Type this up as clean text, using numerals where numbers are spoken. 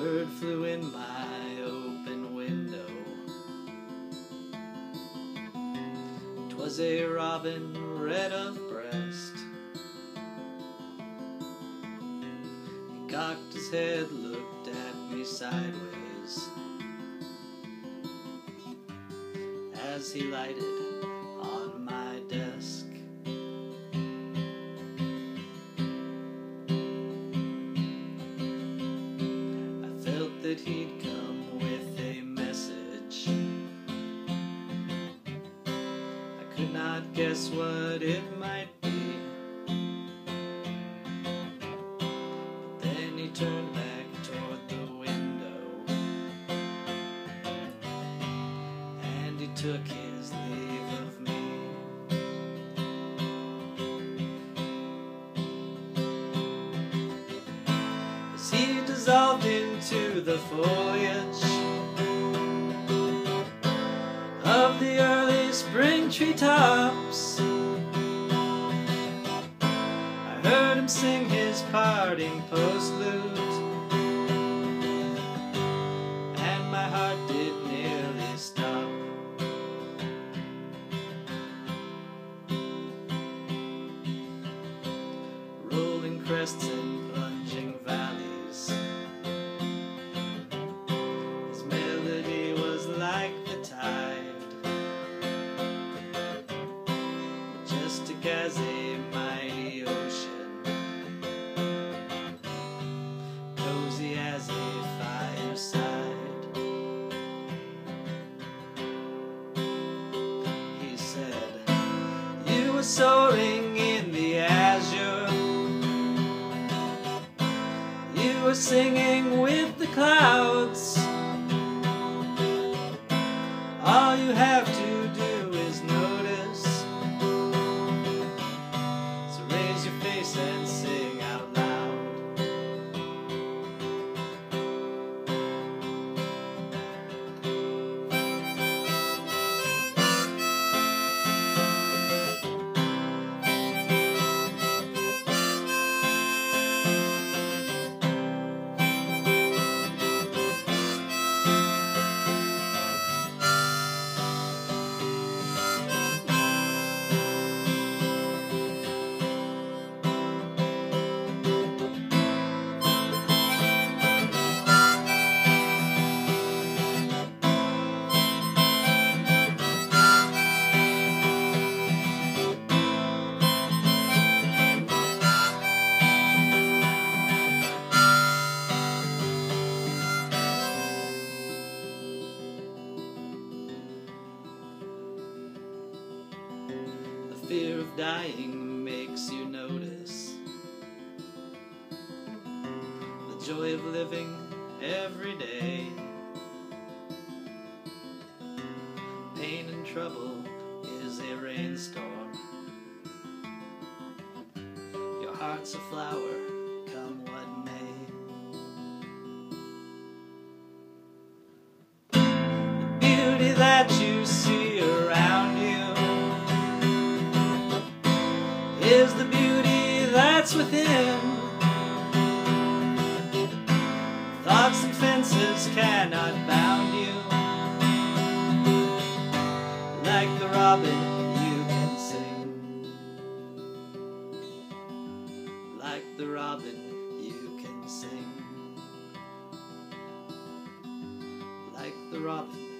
bird flew in my open window. 'Twas a robin red of breast. He cocked his head, looked at me sideways as he lighted on my desk. I felt that he'd come with a message. I could not guess what it might be. But then he turned back toward the window and he took his leave of me. As he dissolved into the foliage of the early spring treetops, I heard him sing his parting postlude, and my heart did nearly stop. Rolling crests and plunging valleys, his melody was like the tide, majestic as a mighty ocean, cozy as a fireside. He said, "You were soaring in the azure, you were singing with the clouds. All you have to do is notice, so raise your face and sing out loud." The fear of dying makes you notice the joy of living every day. Pain and trouble is a rainstorm. Your heart's a flower, come what may. The beauty that you see around you is the beauty that's within. Thoughts and fences cannot bound you. Like the robin you can sing. Like the robin you can sing. Like the robin